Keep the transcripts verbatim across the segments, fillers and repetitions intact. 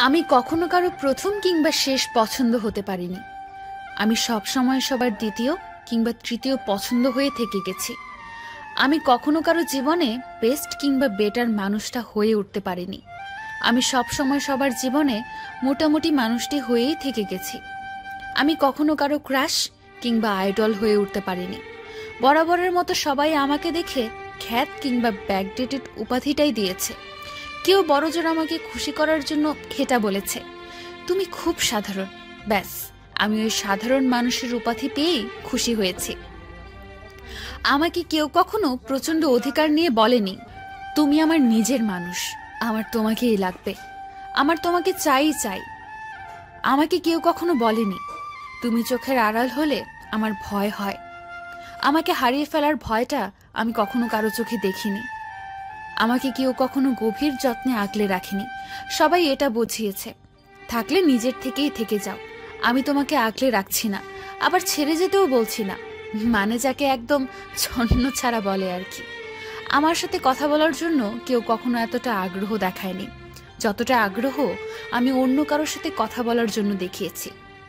আমি কখনো কারো প্রথম কিংবা শেষ পছন্দ হতে পারিনি। আমি সব সময় সবার দ্বিতীয় কিংবা তৃতীয় পছন্দ হয়ে থেকে গেছি। আমি কখনো কারো জীবনে বেস্ট কিংবা বেটার মানুষটা হয়ে উঠতে পারিনি। আমি সব সময় সবার জীবনে মোটামুটি মানুষটি হয়েই থেকে গেছি। আমি কখনো কারো ক্রাশ কিংবা আইডল হয়ে উঠতে পারিনি। বরাবরের মতো সবাই আমাকে দেখে খ্যাত কিংবা ব্যাকডেটেড উপাধিটাই দিয়েছে। কেউ বড়জোর আমাকে খুশি করার জন্য খেটা বলেছে, তুমি খুব সাধারণ। ব্যাস, আমি ওই সাধারণ মানুষের উপাধি পেয়েই খুশি হয়েছি। আমাকে কেউ কখনো প্রচন্ড অধিকার নিয়ে বলেনি, তুমি আমার নিজের মানুষ, আমার তোমাকেই লাগবে, আমার তোমাকে চাই চাই। আমাকে কেউ কখনো বলেনি, তুমি চোখের আড়াল হলে আমার ভয় হয়। আমাকে হারিয়ে ফেলার ভয়টা আমি কখনো কারো চোখে দেখিনি। আমাকে কেউ কখনো গভীর যত্নে আগলে রাখেনি। সবাই এটা বুঝিয়েছে, থাকলে নিজের থেকেই থেকে যাও, আমি তোমাকে আগলে রাখছি না, আবার ছেড়ে যেতেও বলছি না। মানে যাকে একদম ছন্ন ছাড়া বলে আর কি। আমার সাথে কথা বলার জন্য কেউ কখনো এতটা আগ্রহ দেখায়নি যতটা আগ্রহ আমি অন্য কারোর সাথে কথা বলার জন্য দেখিয়েছি।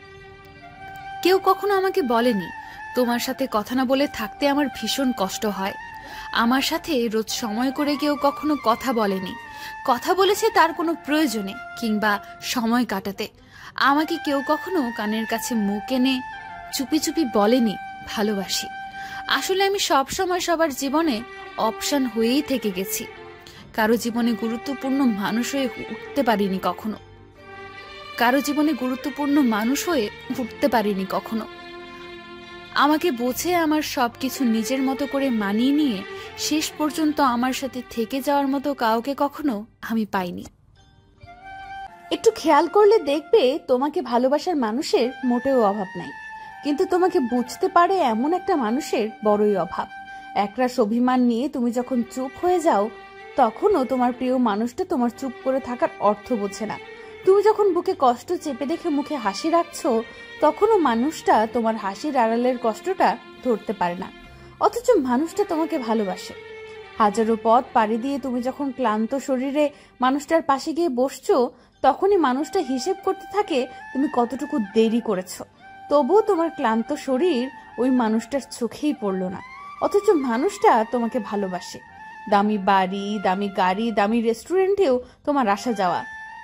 কেউ কখনো আমাকে বলেনি, তোমার সাথে কথা না বলে থাকতে আমার ভীষণ কষ্ট হয়। আমার সাথে রোজ সময় করে কেউ কখনো কথা বলেনি। কথা বলেছে তার কোনো প্রয়োজনে কিংবা সময় কাটাতে। আমাকে কেউ কখনো কানের কাছে মুখ এনে চুপি চুপি বলেনি ভালোবাসি। আসলে আমি সব সময় সবার জীবনে অপশন হয়েই থেকে গেছি। কারো জীবনে গুরুত্বপূর্ণ মানুষ হয়ে উঠতে পারিনি কখনো। কারো জীবনে গুরুত্বপূর্ণ মানুষ হয়ে উঠতে পারিনি কখনো। আমাকে বোঝে আমার সবকিছু নিজের মতো করে মানিয়ে নিয়ে শেষ পর্যন্ত আমার সাথে থেকে যাওয়ার মতো কাউকে কখনো আমি পাইনি। একটু খেয়াল করলে দেখবে তোমাকে ভালোবাসার মানুষের মোটেও অভাব নাই, কিন্তু তোমাকে বুঝতে পারে এমন একটা মানুষের বড়ই অভাব। একরাশ অভিমান নিয়ে তুমি যখন চুপ হয়ে যাও, তখনও তোমার প্রিয় মানুষটা তোমার চুপ করে থাকার অর্থ বোঝে না। তুমি যখন বুকে কষ্ট চেপে দেখে মুখে হাসি রাখছো, তখনও মানুষটা তোমার হাসির আড়ালের কষ্টটা ধরতে পারে না, অথচ মানুষটা তোমাকে ভালোবাসে। হাজারো পথ পাড়ি দিয়ে তুমি যখন ক্লান্ত শরীরে মানুষটার পাশে গিয়ে বসছো, তখনই মানুষটা হিসেব করতে থাকে তুমি কতটুকু দেরি করেছো। তবুও তোমার ক্লান্ত শরীর ওই মানুষটার চোখেই পড়লো না, অথচ মানুষটা তোমাকে ভালোবাসে। দামি বাড়ি, দামি গাড়ি, দামি রেস্টুরেন্টেও তোমার আসা যাওয়া।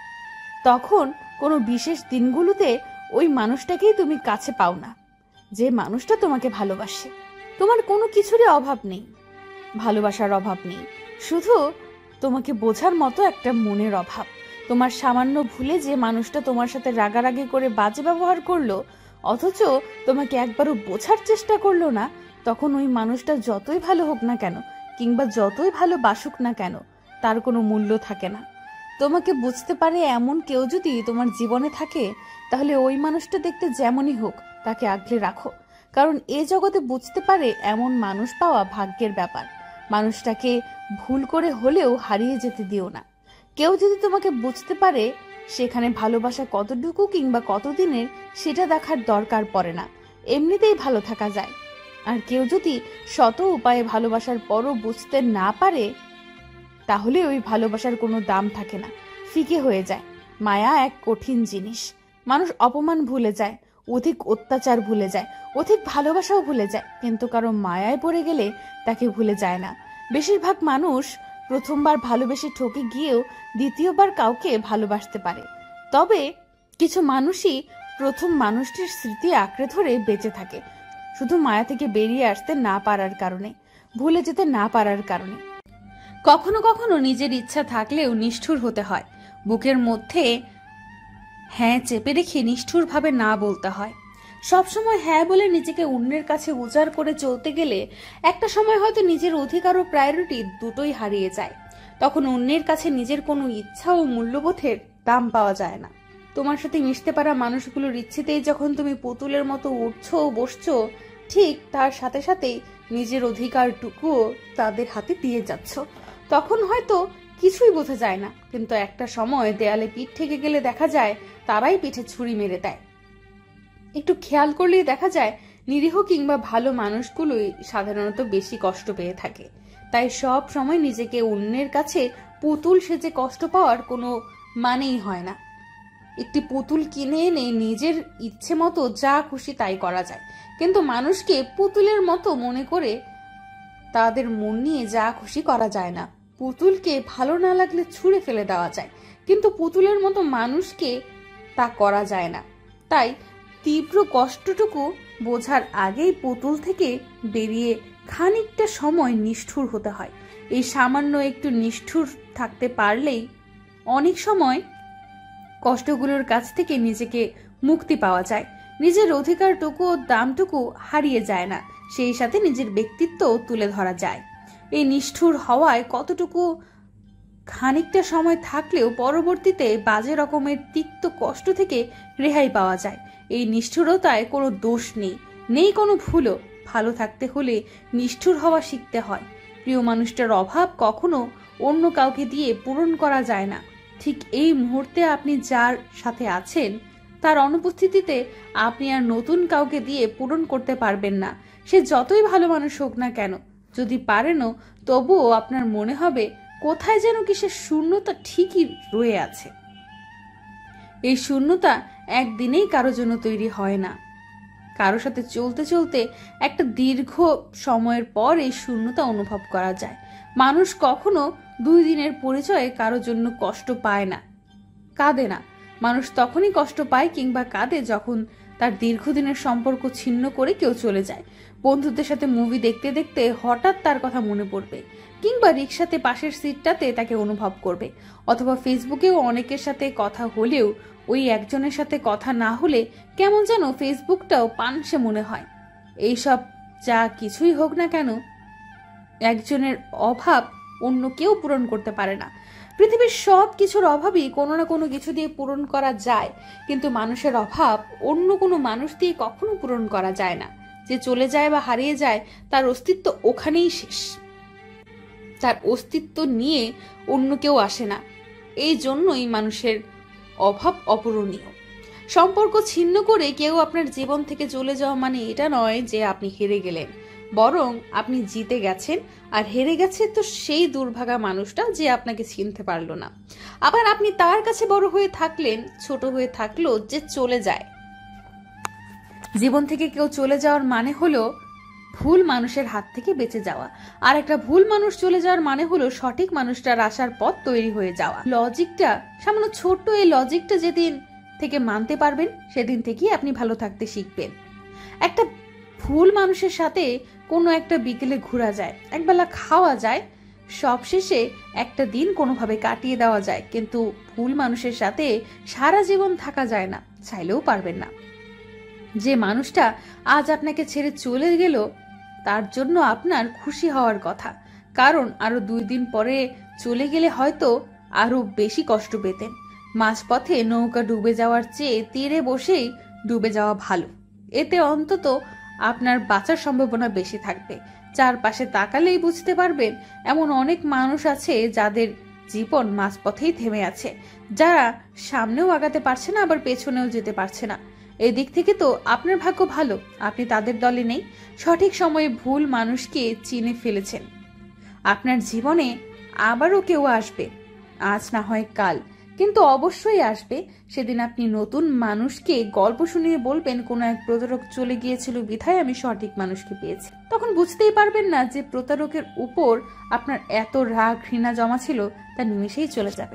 তখন কোনো বিশেষ দিনগুলোতে ওই মানুষটাকেই তুমি কাছে পাও না, যে মানুষটা তোমাকে ভালোবাসে। তোমার কোনো কিছুরই অভাব নেই, ভালোবাসার অভাব নেই, শুধু তোমাকে বোঝার মতো একটা মনের অভাব। তোমার সামান্য ভুলে যে মানুষটা তোমার সাথে রাগারাগি করে বাজে ব্যবহার করলো, অথচ তোমাকে একবারও বোঝার চেষ্টা করলো না, তখন ওই মানুষটা যতই ভালো হোক না কেন কিংবা যতই ভালো বাসুক না কেন, তার কোনো মূল্য থাকে না। তোমাকে বুঝতে পারে এমন কেউ যদি তোমার জীবনে থাকে, তাহলে ওই মানুষটা দেখতে যেমনই হোক তাকে আগলে রাখো, কারণ এ জগতে বুঝতে পারে এমন মানুষ পাওয়া ভাগ্যের ব্যাপার। মানুষটাকে ভুল করে হলেও হারিয়ে যেতে দিও না। কেউ যদি তোমাকে বুঝতে পারে, সেখানে ভালোবাসা কতটুকু কিংবা কতদিনের সেটা দেখার দরকার পড়ে না, এমনিতেই ভালো থাকা যায়। আর কেউ যদি শত উপায়ে ভালোবাসার পরও বুঝতে না পারে, তাহলে ওই ভালোবাসার কোনো দাম থাকে না, ফিকে হয়ে যায়। মায়া এক কঠিন জিনিস। মানুষ অপমান ভুলে যায়, অধিক অত্যাচার ভুলে যায়, অধিক ভালোবাসাও ভুলে যায়, কিন্তু কারো মায়ায় পড়ে গেলে তাকে ভুলে যায় না। বেশিরভাগ মানুষ প্রথমবার ভালোবেসে ঠকে গিয়েও দ্বিতীয়বার কাউকে ভালোবাসতে পারে। তবে কিছু মানুষই প্রথম মানুষটির স্মৃতি আঁকড়ে ধরে বেঁচে থাকে, শুধু মায়া থেকে বেরিয়ে আসতে না পারার কারণে, ভুলে যেতে না পারার কারণে। কখনো কখনো নিজের ইচ্ছা থাকলেও নিষ্ঠুর হতে হয়। বুকের মধ্যে হ্যাঁ চেপে রেখে নিষ্ঠুরভাবে না বলতে হয়। সবসময় হ্যাঁ বলে নিজেকে অন্যের কাছে উজাড় করে চলতে গেলে একটা সময় হয়তো নিজের অধিকার ও প্রায়োরিটি দুটোই হারিয়ে যায়। তখন অন্যের কাছে নিজের কোনো ইচ্ছা ও মূল্যবোধের দাম পাওয়া যায় না। তোমার সাথে মিশতে পারা মানুষগুলোর ইচ্ছেতেই যখন তুমি পুতুলের মতো উঠছো ও বসছো, ঠিক তার সাথে সাথেই নিজের অধিকারটুকুও তাদের হাতে দিয়ে যাচ্ছ। তখন হয়তো কিছুই বোঝা যায় না, কিন্তু একটা সময় দেয়ালে পিঠ ঠেকে গেলে দেখা যায় তারাই পিঠে ছুরি মেরে দেয়। একটু খেয়াল করলেই দেখা যায় নিরীহ কিংবা ভালো মানুষগুলোই সাধারণত বেশি কষ্ট পেয়ে থাকে। তাই সব সময় নিজেকে অন্যের কাছে পুতুল সেজে কষ্ট পাওয়ার কোনো মানেই হয় না। একটি পুতুল কিনে এনে নিজের ইচ্ছে মতো যা খুশি তাই করা যায়, কিন্তু মানুষকে পুতুলের মতো মনে করে তাদের মন নিয়ে যা খুশি করা যায় না। পুতুলকে ভালো না লাগলে ছুঁড়ে ফেলে দেওয়া যায়, কিন্তু পুতুলের মতো মানুষকে তা করা যায় না। তাই তীব্র কষ্টটুকু বোঝার আগেই পুতুল থেকে বেরিয়ে খানিকটা সময় নিষ্ঠুর হতে হয়। এই সামান্য একটু নিষ্ঠুর থাকতে পারলেই অনেক সময় কষ্টগুলোর কাছ থেকে নিজেকে মুক্তি পাওয়া যায়। নিজের অধিকারটুকু ও দামটুকু হারিয়ে যায় না, সেই সাথে নিজের ব্যক্তিত্ব তুলে ধরা যায়। এই নিষ্ঠুর হওয়ায় কতটুকু খানিকটা সময় থাকলেও পরবর্তীতে বাজে রকমের তিক্ত কষ্ট থেকে রেহাই পাওয়া যায়। এই নিষ্ঠুরতায় কোনো দোষ নেই, নেই কোনো ভুলও। ভালো থাকতে হলে নিষ্ঠুর হওয়া শিখতে হয়। প্রিয় মানুষটার অভাব কখনো অন্য কাউকে দিয়ে পূরণ করা যায় না। ঠিক এই মুহূর্তে আপনি যার সাথে আছেন তার অনুপস্থিতিতে আপনি আর নতুন কাউকে দিয়ে পূরণ করতে পারবেন না। সে যতই ভালো মানুষ হোক না কেন, যদি পারেনও তবুও আপনার মনে হবে কোথায় যেন কিসের শূন্যতা ঠিকই রয়ে আছে। এই শূন্যতা একদিনেই কারো জন্য তৈরি হয় না। কারো সাথে চলতে চলতে একটা দীর্ঘ সময়ের পর এই শূন্যতা অনুভব করা যায়। মানুষ কখনো দুই দিনের পরিচয়ে কারো জন্য কষ্ট পায় না, কাঁদে না। মানুষ তখনই কষ্ট পায় কিংবা কাঁদে যখন তার দীর্ঘদিনের সম্পর্ক ছিন্ন করে কেউ চলে যায়। বন্ধুদের সাথে মুভি দেখতে দেখতে হঠাৎ তার কথা মনে পড়বে, কিংবা রিক্সাতে পাশের সিটটাতে তাকে অনুভব করবে, অথবা ফেসবুকেও অনেকের সাথে কথা হলেও ওই একজনের সাথে কথা না হলে কেমন যেন ফেসবুকটাও পানসে মনে হয়। এইসব যা কিছুই হোক না কেন, একজনের অভাব অন্য কেউ পূরণ করতে পারে না। পৃথিবীর সব কিছুর অভাবই কোনো না কোনো কিছু দিয়ে পূরণ করা যায়, কিন্তু মানুষের অভাব অন্য কোনো মানুষ দিয়ে কখনো পূরণ করা যায় না। যে চলে যায় বা হারিয়ে যায় তার অস্তিত্ব ওখানেই শেষ, তার অস্তিত্ব নিয়ে অন্য কেউ আসে না। এই জন্যই মানুষের অভাব অপূরণীয়। সম্পর্ক ছিন্ন করে কেউ আপনার জীবন থেকে চলে যাওয়া মানে এটা নয় যে আপনি হেরে গেলেন, বরং আপনি জিতে গেছেন। আর হেরে গেছে তো সেই দুর্ভাগা মানুষটা যে আপনাকে চিনতে পারলো না। আবার আপনি তার কাছে বড় হয়ে থাকলেন, ছোট হয়ে থাকলো যে চলে যায়। জীবন থেকে কেউ চলে যাওয়ার মানে হলো ভুল মানুষের হাত থেকে বেঁচে যাওয়া, আর একটা ভুল মানুষ চলে যাওয়ার মানে হলো সঠিক মানুষটার আসার পথ তৈরি হয়ে যাওয়া। লজিকটা সামান্য ছোট্ট, এই লজিকটা যেদিন থেকে মানতে পারবেন সেদিন থেকেই আপনি ভালো থাকতে শিখবেন। একটা ভুল মানুষের সাথে কোনো একটা বিকেলে ঘোরা যায়, একবেলা খাওয়া যায়, সবশেষে একটা দিন কোনোভাবে কাটিয়ে দেওয়া যায়, কিন্তু ভুল মানুষের সাথে সারা জীবন থাকা যায় না, চাইলেও পারবেন না। যে মানুষটা আজ আপনাকে ছেড়ে চলে গেল তার জন্য আপনার খুশি হওয়ার কথা, কারণ আরো দুই দিন পরে চলে গেলে হয়তো আরো বেশি কষ্ট পেতেন। মাঝপথে নৌকা ডুবে যাওয়ার চেয়ে তীরে বসেই ডুবে যাওয়া ভালো, এতে অন্তত আপনার বাঁচার সম্ভাবনা বেশি থাকবে। চারপাশে তাকালেই বুঝতে পারবেন এমন অনেক মানুষ আছে যাদের জীবন মাঝপথেই থেমে আছে, যারা সামনেও আগাতে পারছে না, আবার পেছনেও যেতে পারছে না। এই দিক থেকে তো আপনার ভাগ্য ভালো, আপনি তাদের দলে নেই। সঠিক সময়ে ভুল মানুষকে চিনে ফেলেছেন। আপনার জীবনে আবারও কেউ আসবে, আজ না হয় কাল, কিন্তু অবশ্যই আসবে। সেদিন আপনি নতুন মানুষকে গল্প শুনিয়ে বলবেন কোনো এক প্রতারক চলে গিয়েছিল বিধায় আমি সঠিক মানুষকে পেয়েছি। তখন বুঝতেই পারবেন না যে প্রতারকের উপর আপনার এত রাগ ঘৃণা জমা ছিল তা নিমেষেই চলে যাবে।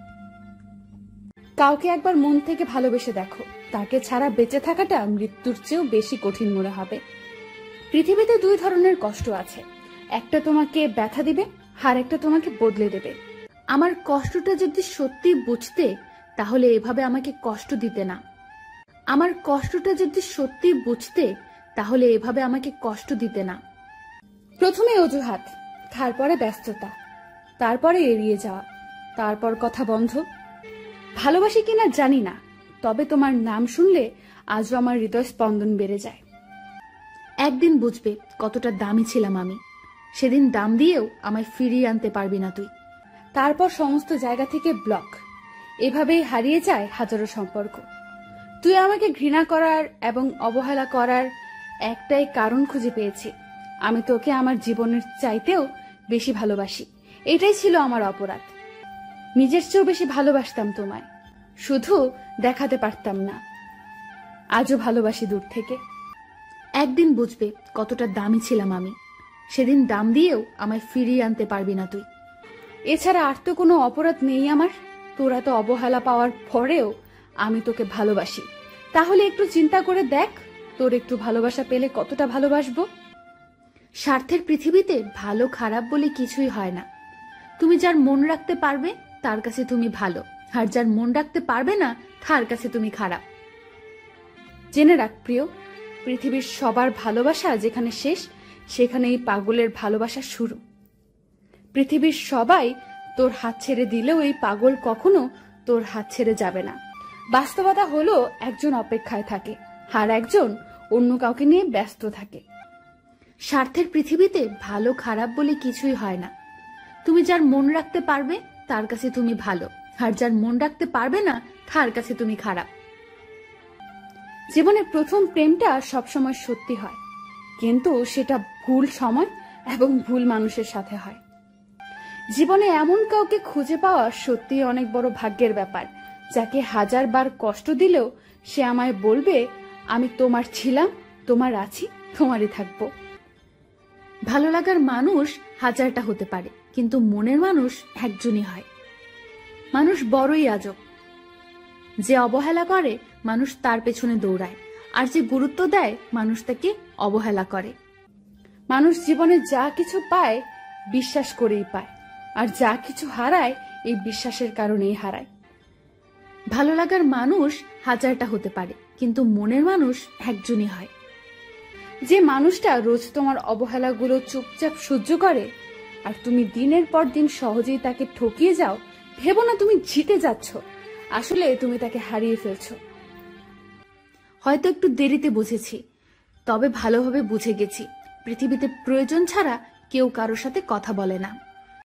কাউকে একবার মন থেকে ভালোবেসে দেখো, তাকে ছাড়া বেঁচে থাকাটা মৃত্যুর চেয়েও বেশি কঠিন মনে হবে। পৃথিবীতে দুই ধরনের কষ্ট আছে, একটা তোমাকে ব্যথা দিবে, আর একটা তোমাকে বদলে দেবে। আমার কষ্টটা যদি সত্যি বুঝতে তাহলে এভাবে আমাকে কষ্ট দিতে না। আমার কষ্টটা যদি সত্যি বুঝতে তাহলে এভাবে আমাকে কষ্ট দিতে না। প্রথমে অজুহাত, তারপরে ব্যস্ততা, তারপরে এড়িয়ে যাওয়া, তারপর কথা বন্ধ। ভালোবাসি কিনা জানি না, তবে তোমার নাম শুনলে আজও আমার হৃদয় স্পন্দন বেড়ে যায়। একদিন বুঝবে কতটা দামি ছিলাম আমি, সেদিন দাম দিয়েও আমায় ফিরিয়ে আনতে পারবি না তুই। তারপর সমস্ত জায়গা থেকে ব্লক। এভাবেই হারিয়ে যায় হাজারো সম্পর্ক। তুই আমাকে ঘৃণা করার এবং অবহেলা করার একটাই কারণ খুঁজে পেয়েছি, আমি তোকে আমার জীবনের চাইতেও বেশি ভালোবাসি। এটাই ছিল আমার অপরাধ। নিজের চেয়েও বেশি ভালোবাসতাম তোমায়, শুধু দেখাতে পারতাম না। আজও ভালোবাসি দূর থেকে। একদিন বুঝবে কতটা দামি ছিলাম আমি। সেদিন দাম দিয়েও আমায় ফিরিয়ে আনতে পারবি না তুই। এছাড়া আর তো কোনো অপরাধ নেই আমার। তোরা তো অবহেলা পাওয়ার পরেও আমি তোকে ভালোবাসি। তাহলে একটু চিন্তা করে দেখ, তোর একটু ভালোবাসা পেলে কতটা ভালোবাসবো। স্বার্থের পৃথিবীতে ভালো খারাপ বলে কিছুই হয় না। তুমি যার মন রাখতে পারবে তার কাছে তুমি ভালো, আর যার মন রাখতে পারবে না তার কাছে তুমি খারাপ। জেনে রাখ প্রিয়, পৃথিবীর সবার ভালোবাসা যেখানে শেষ, সেখানে এই পাগলের ভালোবাসা শুরু। পৃথিবীর সবাই তোর হাত ছেড়ে দিলেও এই পাগল কখনো তোর হাত ছেড়ে যাবে না। বাস্তবতা হলো একজন অপেক্ষায় থাকে, আর একজন অন্য কাউকে নিয়ে ব্যস্ত থাকে। স্বার্থের পৃথিবীতে ভালো খারাপ বলে কিছুই হয় না। তুমি যার মন রাখতে পারবে তার কাছে তুমি ভালো, আর যার মন রাখতে পারবে না তার কাছে তুমি খারাপ। জীবনের প্রথম প্রেমটা সবসময় সত্যি হয়, কিন্তু সেটা ভুল সময় এবং ভুল মানুষের সাথে হয়। জীবনে এমন কাউকে খুঁজে পাওয়া সত্যি অনেক বড় ভাগ্যের ব্যাপার, যাকে হাজার বার কষ্ট দিলেও সে আমায় বলবে, আমি তোমার ছিলাম, তোমার আছি, তোমারই থাকবো। ভালো লাগার মানুষ হাজারটা হতে পারে, কিন্তু মনের মানুষ একজনই হয়। মানুষ বড়ই আজব। যে অবহেলা করে মানুষ তার পেছনে দৌড়ায়, আর যে গুরুত্ব দেয় মানুষ তাকে অবহেলা করে। মানুষ জীবনে যা কিছু পায় বিশ্বাস করেই পায়, আর যা কিছু হারায় এই বিশ্বাসের কারণেই হারায়। ভালো লাগার মানুষ হাজারটা হতে পারে, কিন্তু মনের মানুষ একজনই হয়। যে মানুষটা রোজ তোমার অবহেলাগুলো চুপচাপ সহ্য করে, আর তুমি দিনের পর দিন সহজেই তাকে ঠকিয়ে যাও, ভেবো না তুমি জিতে যাচ্ছ, আসলে তুমি তাকে হারিয়ে ফেলছো। হয়তো একটু দেরিতে বুঝেছি, তবে ভালোভাবে বুঝে গেছি পৃথিবীতে প্রয়োজন ছাড়া কেউ কারোর সাথে কথা বলে না।